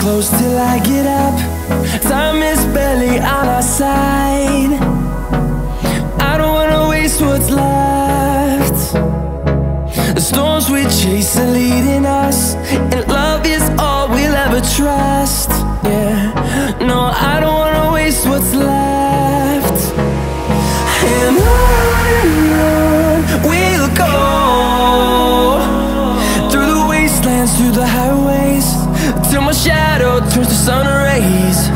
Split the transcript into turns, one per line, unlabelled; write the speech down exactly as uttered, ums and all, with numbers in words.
close till I get up. Time is barely on our side. I don't wanna waste what's left. The storms we chase are leading us, and love is all we'll ever trust. Yeah, no, I don't wanna waste what's left. And on and on we'll go, through the wastelands, through the highways, till my shadow turns to sun rays.